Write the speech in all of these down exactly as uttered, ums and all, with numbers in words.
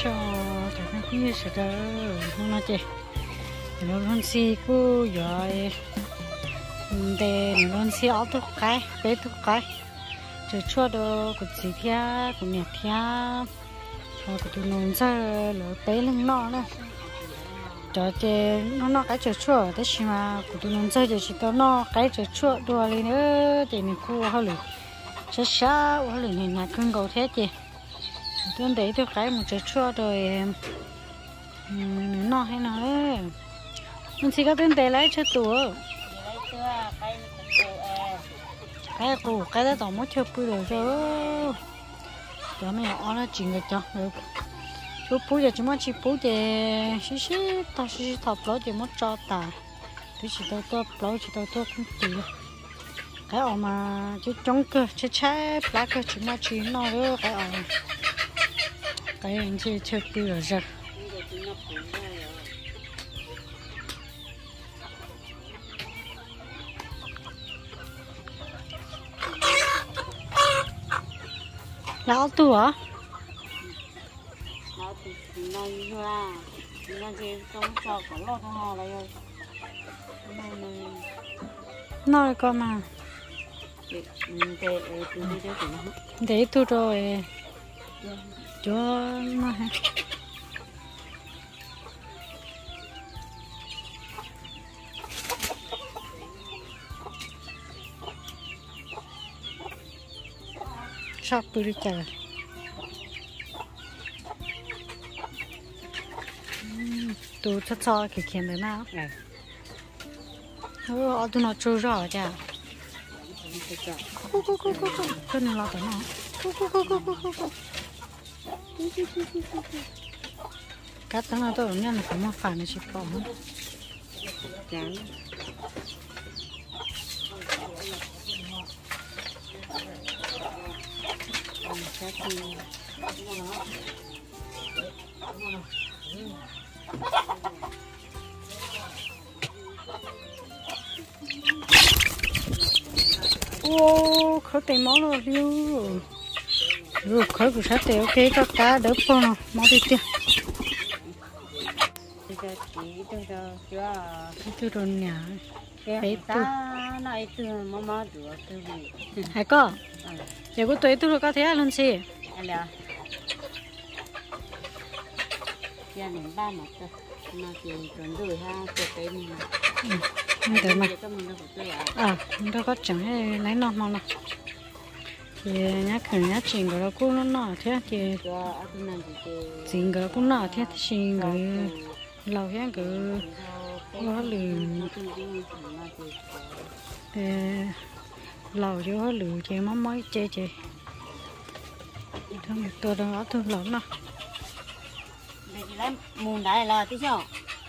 cho cái cái gì sẽ đó không nói chị nó luôn xì cô rồi để nó luôn xì áo thuốc cái bé thuốc cái rồi chua đồ của chị thia của mẹ thia rồi của tụi nó ra là bé lên nọ nữa cho chị nó nó cái chua chua thế chứ mà của tụi nó ra chỉ tao nó cái chua chua đồ lên nữa thì mình cô hơi lười sẽ sao hơi lười này là cưng cầu thế chị tôi để tôi cái một chút chua rồi nó hay nói mình chỉ có tên để lấy cho tụi cái cụ cái đó tổng mất chưa bự rồi chứ cho mày ăn nó chỉnh được cho được chú bự giờ chúng nó chỉ bự để xí xí tao xí thọc lỗ chỉ mất cho ta thì chỉ tao tao lỗ chỉ tao tao cũng tùy cái ở mà chứ trong cơ chứ trái lá cơ chúng nó chỉ nó nữa cái ở cái anh chị chưa bự rồi giờ lão tu à? Lão tu nói như là nói gì trong trò có lo cho họ là rồi. Nói con mà. Để để tu đi cho chúng nó. Để tu rồi. Cho nó ha. Sắp bự đi trời. Tôi chắc cho cái kiếm đấy nào. Ủa, ở tôi nó trôi rõ chả. Cô cô cô cô cô. Cái này là cái nào? Cô cô cô cô cô cô. Cái tầng nào tôi nhận là có một phản này chỉ có. Chán. Ô, khởi tiền máu rồi điêu. Rồi khởi của sát tiền ok các cá đỡ phong nào, máu đi chưa? Bây giờ chỉ tôi cho chưa. Tôi rồi nhà. Bé ta nói từ mà mà được từ gì? Hay có. Giờ có tuổi tôi rồi có thế luôn xí. Anh là. Gia đình ba mặt thôi. Mà chỉ cần đuổi ha, cho cái mình. Không được mà. À, nó có chẳng hay lấy nó mong nào. Thì nhá khởi nhá chỉnh cái đó cũng nó nọ thế thì chỉnh cái cũng nọ thế thì chỉnh cái lâu thế cái nó lử lâu chứ nó lử chế mắm mới chế chế thôi tôi đó tôi lẩu nó mùn đại là tí sao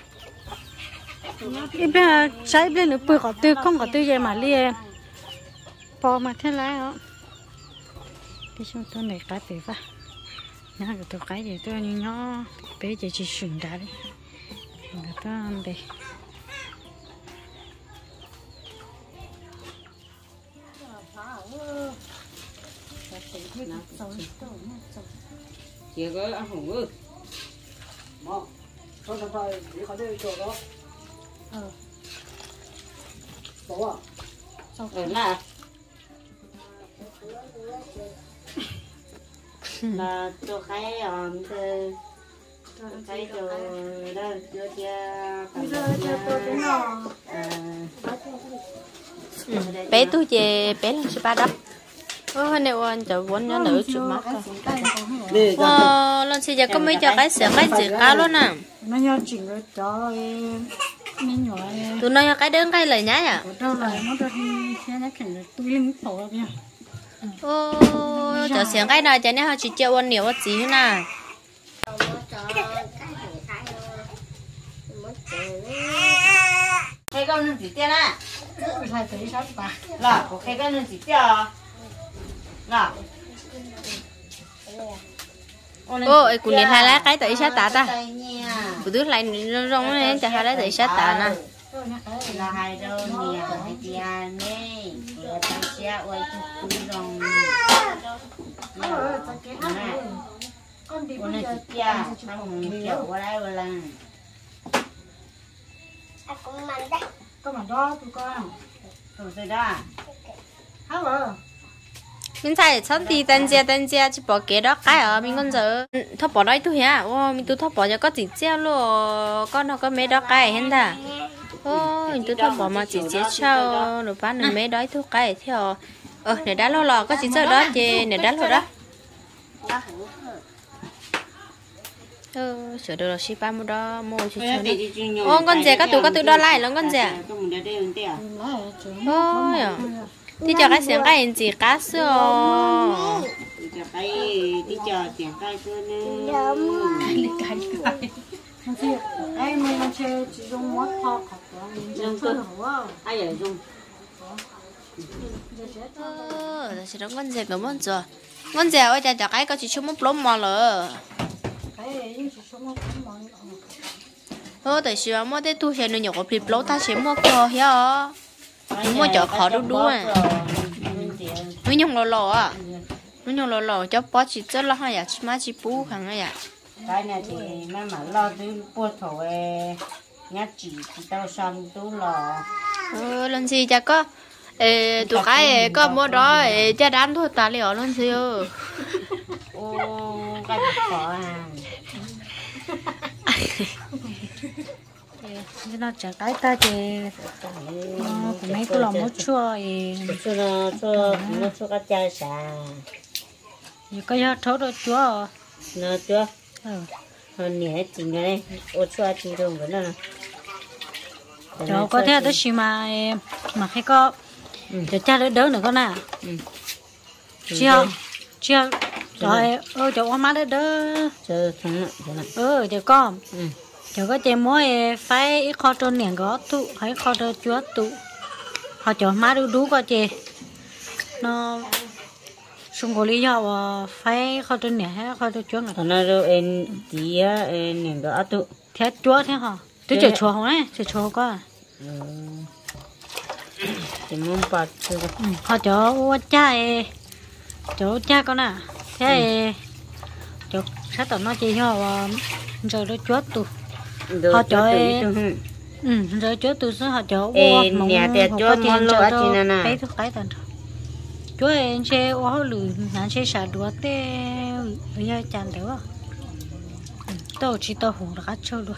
em bây trái bên nữa bự có tư không có tư gì mà liền bỏ mà thế lại đó cái chúng tôi này cái bể va nhá cái tôi cái gì tôi như nhỏ bé chỉ chỉ sừng ra đi người ta ăn đây chị có ăn hùng ư mà không phải phải đi khỏi đây chỗ đó ờ đâu à ở là là cho cái um cái cái cho đó cho chia bé tôi về bé là số ba đó ơ nếu anh cho vốn nhớ nữ chụp mắt rồi wow lần sau giờ có mấy cho cái sữa cái gì cá luôn à nó nhớ chỉnh cái cho nên nhỏ tụi nó cái đơn cái lời nhá nhở đâu là nó cho đi xe nó khẩn tôi linh tổ ra nha ô cho sữa cái nào cho nên họ chỉ chơi ăn nhiều gì nữa nè cái con nó chỉ tiền à hai tỷ sáu ba là có cái con nó chỉ tiền là ô ấy cũng liền hai lá cái tới sát tạ ta bữa trước lại rong nó cho hai lá tới sát tạ nè là hai đâu nè hai tiền nè rồi tăng xe ơi cũng rong con đi con bây này giờ chị à không kiểu qua đây là con mà đó tụi con tụi tôi đó hả vợ mình phải chọn đi tân gia tân gia chỉ bỏ cái đó cái ở mình còn giờ thóc bỏ đấy thôi hả ô mình tu thóc bỏ cho có chỉ treo luôn con nó có mấy đó cái hết ta ô mình tu thóc bỏ mà chỉ treo sau rồi bán được mấy đó thôi cái theo ờ để đá lo lò có chỉ chơi đó chứ để đá lo đó ờ sửa được rồi ship ba đó mua chỉ chơi ô con dẻ các tụ các tụ đó lại lắm con dẻ ôi thì cho cái xiềng cái gì cá sấu cái đi chờ tiền cái cơ nữa cái cái em mình làm chơi chỉ dùng một thao khóc mình dùng cơ ai ở dùng ờ là chỉ con dẻ của con rồi con dẻ ơi cho cái có chỉ chung một lốm mò rồi ờ tại sao mà để tu hiện được nhiều cái bịp lố ta sẽ mua cơ hả mua chỗ khó đu đu à nó nhung lò lò à nó nhung lò lò cho bó chỉ rất là hay à chỉ mà chỉ bù hàng ấy à cái này thì mà mà lo từ buổi thổi nhát chỉ thì tao xong tú lò ờ lần gì chắc có ê tụi cái có mua đó cha đám thôi ta liệu lần gì ơ ô cái khó à cái nó chả cái ta thì mấy cái lò mốt chua thì chua nó chua nó chua cái chai xà thì cái giờ thốt rồi chua nó chua ừ còn nhẹ chỉ này ô chua chỉ dùng cái này cho có thể tới xí mà mà khi có cho cha đỡ đỡ nữa con à chưa chưa rồi ơ cho ông má đỡ đỡ chờ thằng này thằng này ừ cho con cho có chơi mỗi phải kho trôn nền gõ tụ hay kho trôn chúa tụ họ cho má đu đú có chơi nó xung quanh lý do phải kho trôn nền hay kho trôn chúa ngà thằng này rồi em tí em nền gõ tụ thế chúa thế hả tôi chơi chúa không ấy chơi chúa có thì muốn bắt họ cho cha chỗ cha con à thế chỗ sát tao nó chơi họ rồi nó chúa tụ họ cho ừ rồi chúa tụ số họ cho em nhà để chúa món lô ở trên này cái thứ cái tận chúa em chơi ô lử nãy chơi sả đũa té bây giờ chán thế quá tao chỉ tao hùng là chơi luôn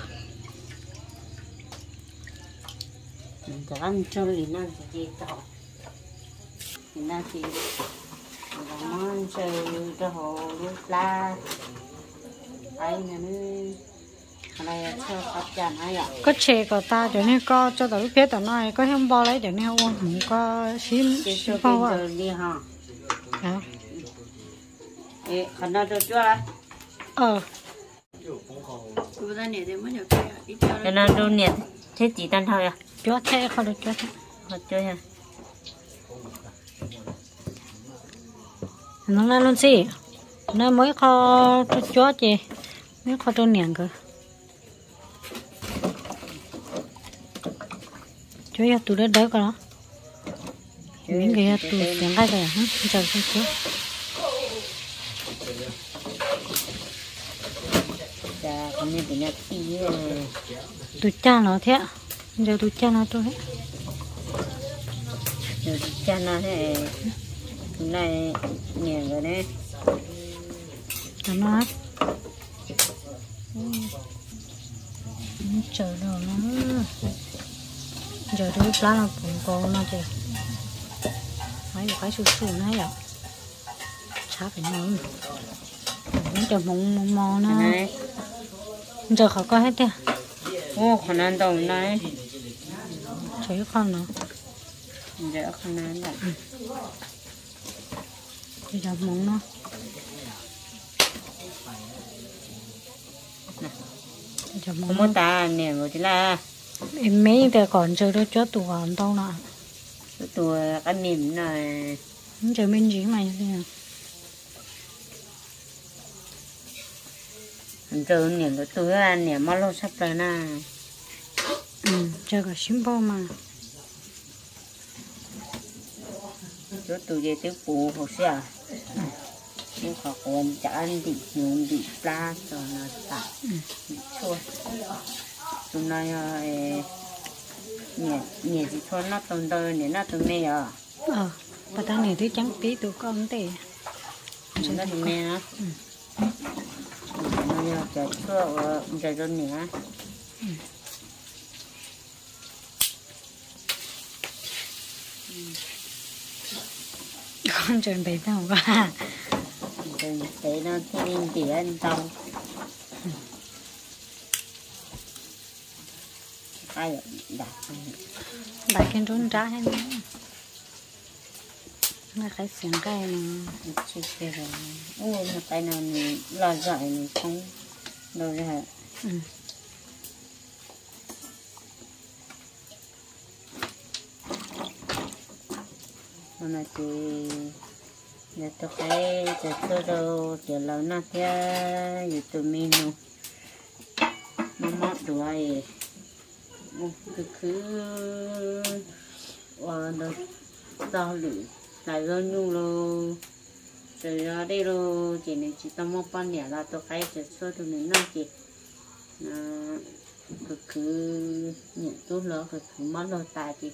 tao ăn cho lì năng thì tao lì năng thì món chơi cho hồ lúc la ai nữa này cho các chàng hay ạ có chè có ta cho nên có cho tao biết tao nói có không bao lấy cho nên không không có xin xin không à đi ha à ê khăn nào cho chúa đấy ờ cái nào đâu nhiệt thế chỉ tan thôi à chúa thế không được chúa thế thật chơi ha nó là luôn gì nó mới kho cho chúa chị mới kho cho niệm cơ chúa ya tụi đó đỡ con nó những cái ya tụi tiếng cái này hả chờ xem chúa cha cái này thì nó tí tụi cha nó thế giờ tụi cha nó tôi hết giờ cha nó thế này niệm rồi đấy cho nó chờ đâu nó giờ tôi lá là cũng còn nó chị phải phải sụt sụt nó vậy chả phải nói nó chờ mông mông mò nó giờ họ có hết chưa ô khả năng đồng này chỉ con nó giờ khả năng đó thì giờ mông nó giờ mông không muốn ta niệm rồi chứ là em mấy cái còn chơi đó cho tụi còn đâu nè tụi cái niệm này không chơi bên gì mày thế giờ niệm của tôi là niệm mà lâu sắp tới nè ừ chơi cả simple mà cho tôi về tới phụ hồ sơ chú họ còn chả ăn bị nhung bị pla cho nó tạt chua tụi nó nhẹ nhẹ thì thôi nó tồn đời này nó tụi mẹ à ờ bà ta này thứ trắng tí tụi con tệ nó tụi mẹ á nó nhờ chờ chua chờ cho nữa con chuẩn bị đâu ba để để nó thêm tỉa ăn xong ai đặt đại cái rốn rá hay nữa nó cái xiềng cái mà chết rồi ôi một tay nào mình lo dại mình không đâu ra ừ. mà thì giờ tôi thấy giờ tôi đâu giờ lâu nó thế giờ tụi mình nó mất đuổi một cái cứ và nó đau lử lại lo nhung lo rồi ra đây lo chỉ này chỉ tao mua pan nhẹ là tôi thấy giờ tôi tụi mình nó chỉ cái cứ nhận tốt lo cái cứ mất lo tài thì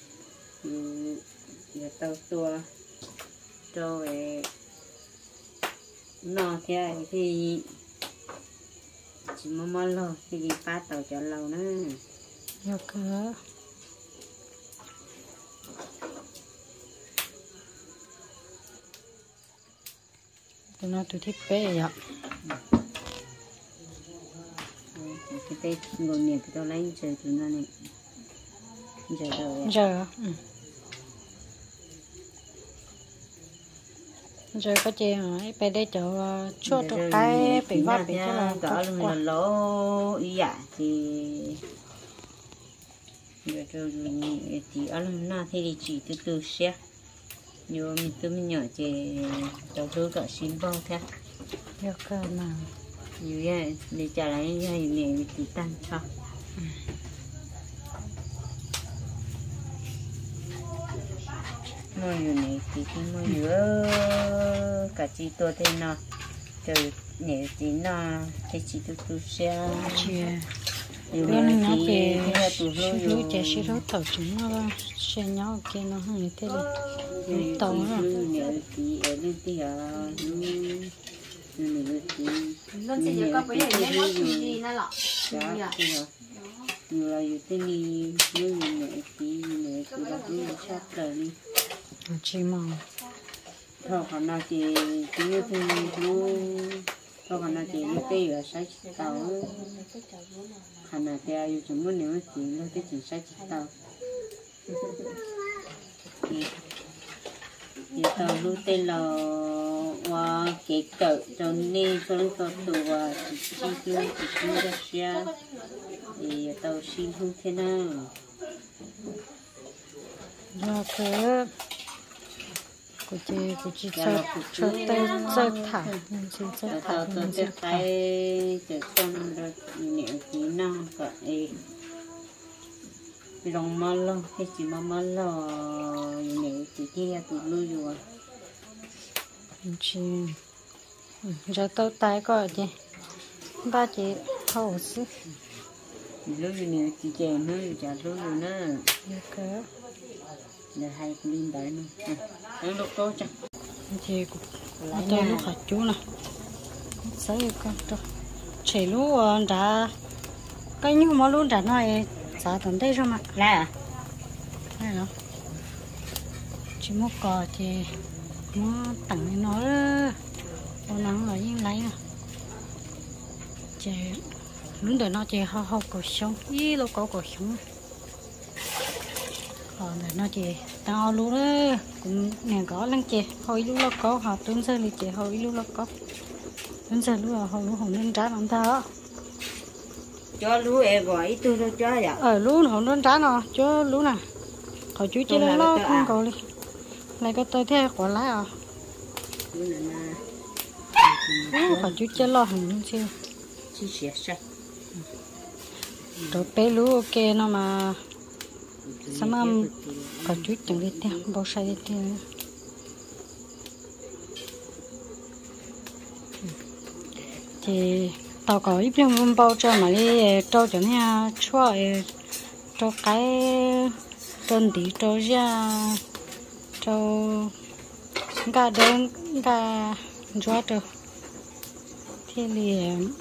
giờ tao tua rồi nó thế thì chỉ mong mong lo thì phá tàu cho lâu nữa vô cửa tụi nó tụi thích bé vậy cái tết ngồi miệng cái tao lấy chơi tụi nó này giờ đâu giờ ừ. Rồi có chị hỏi bé đây chỗ chốt được cái bị vấp bị cái là đó là lỗ ý dạ thì rồi rồi thì ăn na thì đi chỉ từ từ xe nhiều mình từ mình nhỏ chị đầu tư cả xin bao thế được cơ mà nhiều vậy để trả lại như này này thì tăng sao mua nhiều này thì thì mua nhiều cả chị tôi thì nó rồi nếu thì nó thì chỉ từ từ xe chia bữa nay nó về xí lúa chè xí lúa tàu chúng nó xe nhau kia nó hơi thế này tàu nữa nếu thì ở bên thì ở nó chỉ có bây giờ nó có gì nó lọ nhiều làอยู่ที่นี่นู่นนี่ที่นี่คือเราไม่ชอบเลยนี่ chỉ mong thôi còn nào chị chỉ như thế luôn thôi còn nào chị như thế ở sai tàu còn nào thì ai chúng muốn nếu chị nó cái chỉ sai tàu thì thì tàu lúc tên là qua cái cỡ cho nên cho nên tàu tàu và chỉ chỉ luôn chỉ chỉ ra xe thì tàu xin không thế nào rồi cứ cô chị cô chị cho cho tay cho thả chị cho thả tôi sẽ phải để con rồi niệm kỹ năng vậy lòng mal lo hay chỉ mà mal lo niệm kỹ kia tụi lui rồi chị rồi tôi tay coi chị ba chị hậu sức lui niệm kỹ chèn nữa chả lui nữa cơ để hai con linh đấy nữa ăn lúc tốt chứ chị tôi lúc hạt chú nè sấy con cho chỉ lúc đã cái như mà lúc đã nói giá tận đây rồi mà là hay đó chỉ một cò thì nó tặng nó nó nắng là như lấy à chị lúc đó nó chỉ hao hao cổ sống ý lúc có cổ sống còn nó chỉ tao luôn đó cũng nè có lăng chị hồi lúc nó có họ tuấn sơ thì chị hồi lúc nó có tuấn sơ lúc là hồi lúc hồng nên trả làm thơ cho lú em gọi tôi đâu cho vậy ở lúc hồng nên trả nó cho lúc nè họ chú chỉ lên nó không cầu đi này có tôi theo quả lá à họ chú chỉ lo hồng nên chưa chia sẻ sao rồi bé lú ok nó mà sao mà có chút chẳng đi theo bao sai đi theo thì tao có ít viên bao cho mà đi trâu cho nha chua trâu cái đơn tí trâu ra trâu gà đơn gà chua trâu thì liền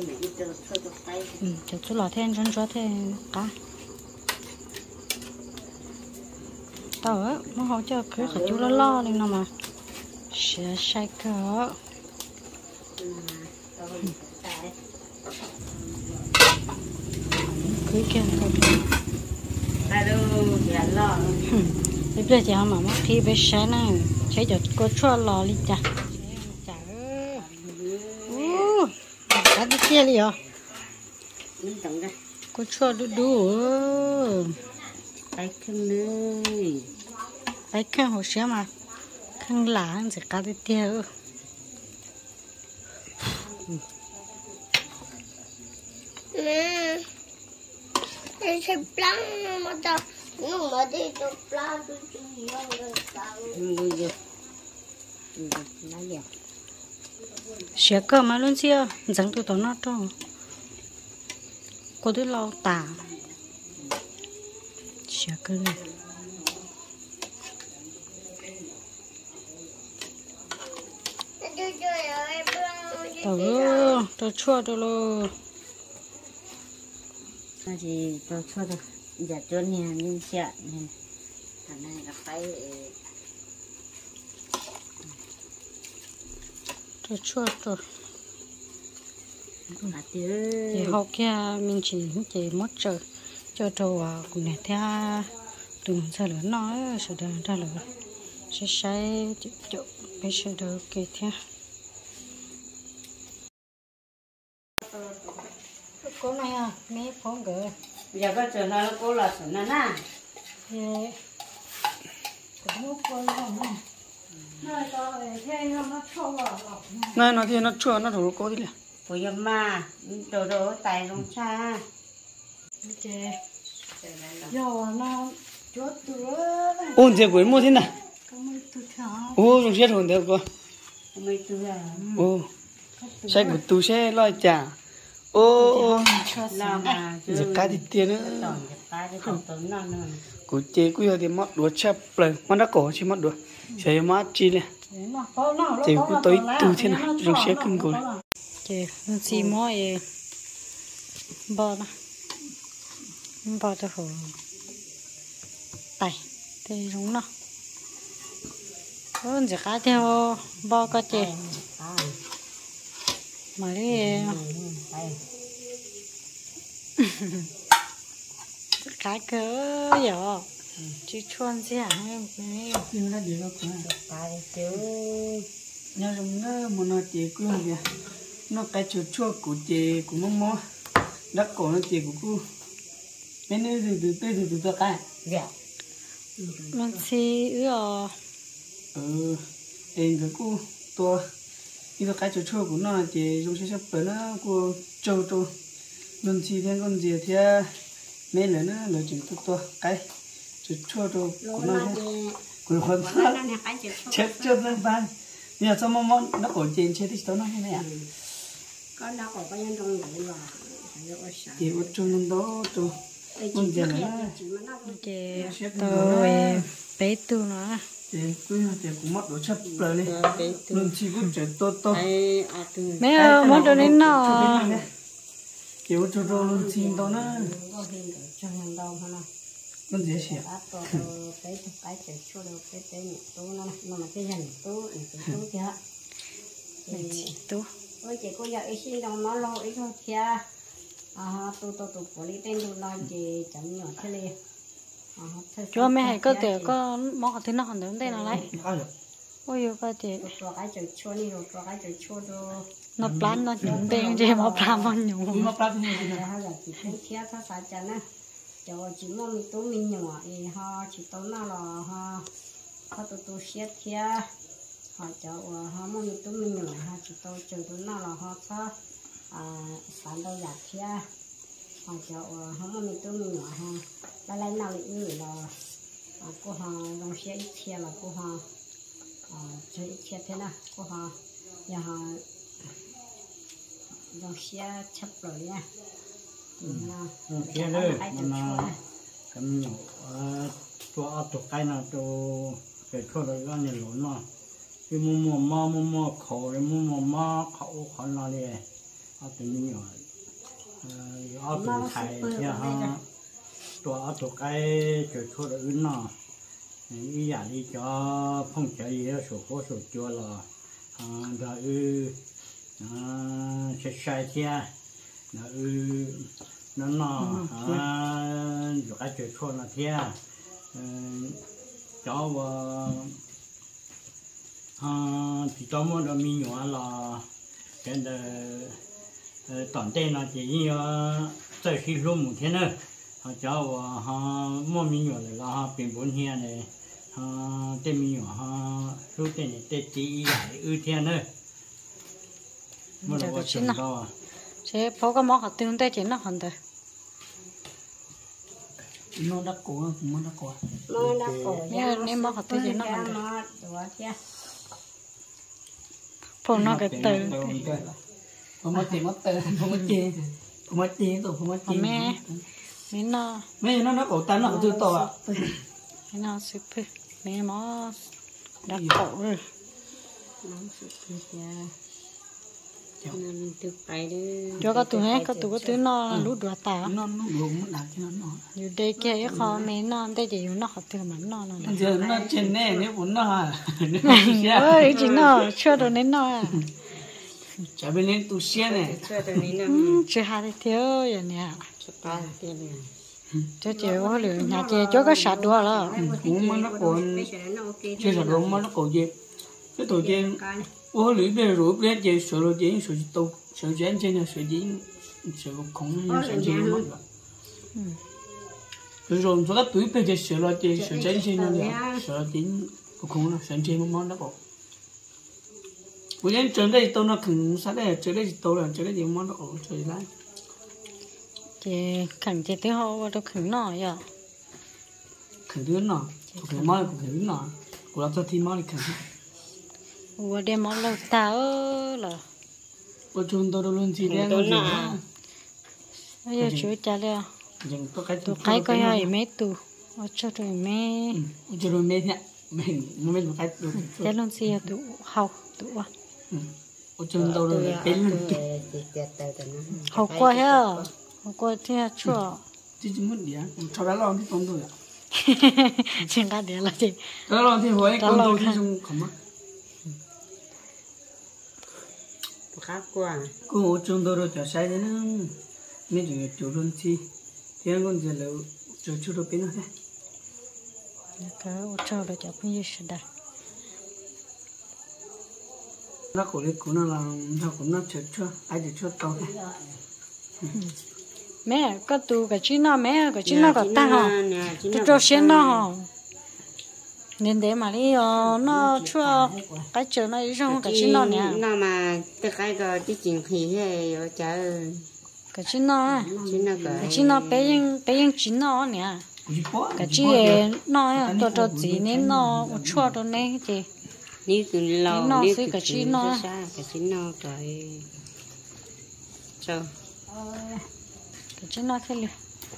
ừ cho chú lọ thêm chân chua thêm cá tao á nó hỗ trợ cứ cả chú lo lo lên nào mà sẽ sai cỡ cứ kia thôi alo dạ lo bây giờ chị không mà mất khi bé sáng này chế cho cô chua lò đi chả chả ư cá đi kia đi à mình tổng ra cô chua đu đu cái khăn nơi cái khăn hồ sữa mà khăn lá sẽ cá đi kia Em sẽ plan mà ta nhưng mà đi tôi plan tôi chỉ nhớ được sao người được nói gì sữa cơ mà luôn chưa chẳng tôi tao nó trong cô tôi lau tả sữa cơ tao tao chua tao lo thì tôi cho được giờ cho nhà mình sợ này thằng này là phải tao chua tao mà thì tiêu học kia mình chỉ chỉ mất trời cho trâu à cũng này theo từng sao lớn nói sự đời ra là sẽ sai chịu chịu cái sự đời kia theo cô này à mấy phong gỡ giờ có chờ nó cô là sợ nó nè thì cũng muốn coi không nè nơi đó thì nó chua vào này nó thì nó chua nó thổi cô đi liền bây giờ mà đồ đồ tài long cha chè giờ nó chốt tứa ôn chế quên mua thế nào không mấy tụi thằng ô dùng xe thổi được cô mấy thứ à ô xe của tu xe lo chả ô làm mà giờ cá thì tiền nữa tổng cái cái tổng tổng nó nữa của chế quy thì mất đuổi chép lời mất đã cổ chỉ mất đuổi sẽ mất chi này chế của tôi tu thế nào dùng xe cưng cổ chè nó xì mỏi bò đó bò cho hồ tay thì đúng nó ơn chỉ cá theo bò có chè mà đi cái cỡ giờ chỉ chuan gì hả này nhưng nó gì nó cũng tài chứ nhớ dùng nó một nó chế quy kìa nó cái chuột chua của chế của mông mó đất cổ nó chế của cu bên đây từ từ từ từ từ từ cái dạ nó xì ư ừ em cái cu to đi cái chuột chua của nó chế dùng xe sắp tới nó của trâu trâu luôn chi thêm con gì thì mấy lần nữa là chuyện to to cái chuột chua trâu của nó của con chết chết lên ban giờ sao mong mong nó cổ trên chết thì tao nói thế này à con đó còn có nhân trong này là thì ở trong đó tôi con giờ là chè tôi bé tu nó thì cứ thì cũng mất đồ chấp rồi này luôn chỉ có chuyện to to mấy món đồ đến nó kiểu cho rồi luôn xin đó nó con dễ xỉa cái cái cái cho được cái cái nhị tú nó nó mà cái dần tú cái tú kia chị tu ôi chị cô giờ ít xin đồng nó lo ít thôi kia à tu tu tu của đi tên tu lo chị chấm nhỏ thế liền chúa mẹ hay có thể có món thứ nào còn đến đây nào lấy ôi yêu có thể cho cái trời chua đi rồi cho cái trời chua rồi nó plan nó những tên gì mà plan nó nhung nó plan như thế nào là chỉ thấy kia sao sao chả nè cho chỉ mong mình tú mình nhỏ thì họ chỉ tốn nào là họ họ tu tu xét kia họ cho họ mong mình tú mình nhỏ họ chỉ tốn chờ tốn nào là họ sao à sản đâu giả kia họ cho họ mong mình tú mình nhỏ ha lại lại nào thì là cô họ đồng xét ít kia là cô họ à chơi ít kia thế nào cô họ nhà họ dòng xe chấp rồi nha. Kia đây mà cầm nhỏ cho tụ cái nào cho cái chỗ đó là nhiều lắm mà cái mua mua mua mua mua khổ cái mua mua mua khổ khó nào đi ở tụ nhỏ ở tụ thải thì ha cho tụ cái cái chỗ đó nó ý giả đi cho phong trợ gì đó sổ phố sổ chua là rồi ư sẽ sai chia ư nó nó rồi cái chuyện thôi là thế cháu thì cháu muốn được mình nhỏ là cái là toàn tên là chỉ như tại khi lúc một thế nữa cháu mua mình nhỏ là biển bốn hè này tên mình nhỏ số tên này tên chỉ lại ưu tiên nữa mà nó có chuyện đó sẽ phố cái món họ tương tới chuyện nó hoàn toàn nó đắt cổ nó đắt cổ Nó đã cổ nha nên món họ tương chuyện nó hoàn toàn phố nó cái từ không có tiền mất từ không có tiền không có tiền tôi không có tiền mẹ mẹ nó mẹ nó nó cổ tan nó từ to mẹ nó super mẹ món đắt cổ rồi nó super nên từ phải đi cho cái tụi hết cái tụi cái tụi nó lú đùa tao nó nó lùm nó đặt cho nó อยู่đây kia cái kho mẹ nó đây chỉ nó học từ mà nó nó giờ nó trên này nếu muốn nó ơi chỉ nó chưa được nên nó chả bên lên tu xe này cho tôi đi nè chưa hai thì thiếu vậy nè cho ta tiền này cho chị có lửa nhà chị cho cái sạch đùa đó cũng mà nó còn chưa sạch đùa mà nó còn gì cái tổ chức ô lưỡi bè rùa bè chơi sờ lo chơi sờ tàu sờ chén chơi nhà sờ gì sờ khổng sờ gì mất rồi rồi cho các túi bè chơi sờ lo chơi sờ chén chơi nhà sờ tiếng khổng là sờ chơi món đó bộ bây giờ chơi đây tàu nó khẩn sát đây chơi đây tàu là chơi đây gì món đó bộ chơi lại chị khẩn chị tiếng họ đâu khẩn nọ vậy khẩn đứa nọ khẩn món khẩn nọ củaเราthì món khẩn ủa đem món lâu tao là ở chung tôi luôn chỉ đem tôi nọ bây giờ chú trả lời dừng tôi cái tôi cái coi hay mấy tụ ở cho rồi mấy cho rồi mấy nhá mình mình một cái tụ cái lần xưa tụ học tụ à ở chung tôi rồi bên luôn học qua ha học qua thì chua chỉ chỉ muốn đi à cho đã lo thì con tôi à chẳng có để là gì đã lo thì hỏi con tôi thì dùng không á khác quá cô ở chung tôi rồi cho sai thế nữa mấy chuyện chủ luôn chi thì anh con giờ là chủ chủ đâu bên nữa cái ở cho là cho bây giờ sẽ đặt nó cổ lên cổ nó là nó cũng nó chở cho ai để cho tao này mẹ có tụ cái chuyện nào mẹ cái chuyện nào có ta hả tụ cho xem nó hả nên để mà đi nó chua cái chỗ nó đi trong cái chuyện nào nè nó mà từ cái cái đi chuyện khí hay ở chợ cái chuyện nào chuyện nào cái chuyện nào bé yên bé yên chuyện nào nè cái chuyện nó tôi cho chị nên nó chua đó nên chị ní từ lâu nó ní cái từ chuyện nó cái chuyện nào cái cho cái chuyện nào thế liền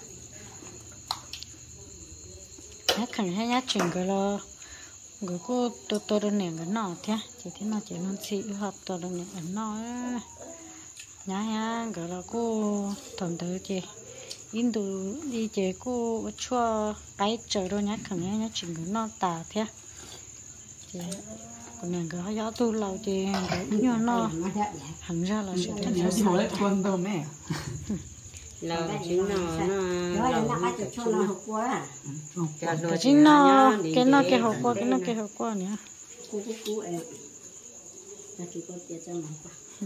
nhát khẩn hay nhát chừng cái lo người cô tôi tôi đâu nè cái nọ thế chỉ thế nào chỉ nó chỉ học tôi đâu nè cái nọ nhá nhá cái là cô thầm tới chị in đồ đi chị cô chua cái chờ đâu nhát khẩn hay nhát chừng cái nọ tà thế chị còn nè cái gió tu lâu chị cái nhỏ nó hẳn ra là sẽ thành nó hỏi con đâu mẹ lâu chuyện nó nó lâu cái chuyện nó học quá cái chuyện nó cái nó cái học qua cái nó cái học qua nữa cú cú cú em là chỉ có tiền cho nó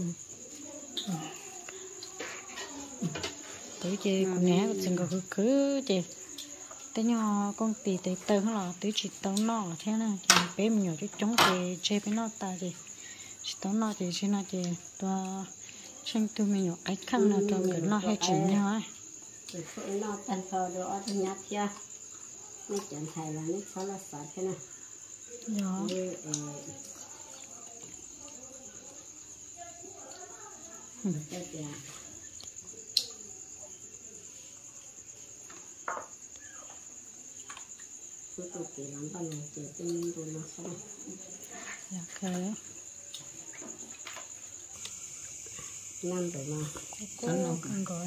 tới chị cũng nhé chừng có cứ cứ chị tới nhỏ con tì tới tớ là tới chỉ tớ nó thế này chị bé mình nhỏ chút chống chị chơi với nó ta chị chỉ tớ nó chị chỉ nó chị tôi xem tôi mình nhỏ cái khăn nào cho người nó hay chịu nhau ấy rồi nó tan phở đồ ở trong nhà kia nó chẳng thay là nó khó là sợ thế nào đó tôi tôi kể lắm bao nhiêu chuyện tin tôi nó xong ok năm rồi mà cố ăn rồi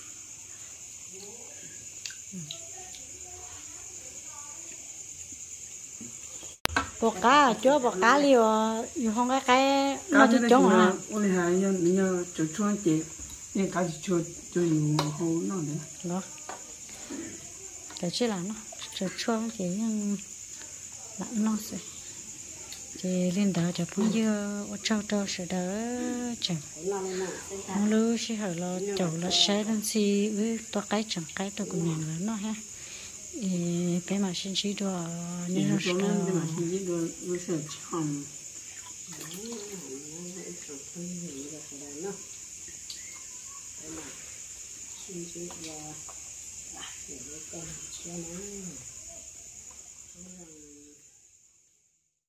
bộ cá chúa bộ cá liều nhiều không cái cái nó chỉ trống à ôi hà nhân mình nhớ chỗ chuông chị nhưng cá chỉ cho cho nhiều hồ nó đấy đó để chứ là nó cho chua chỉ nhưng là nó sẽ chỉ lên đó cho phong dưa ở trong trong sẽ đỡ chẳng nó lưu sẽ hỏi là chậu là sẽ lên xì với to cái chẳng cái tôi cũng nhận là nó ha bé mà xin chỉ đồ nên nó sẽ bé mà xin chỉ đồ với sự chồng xin chỉ đồ để con chơi nó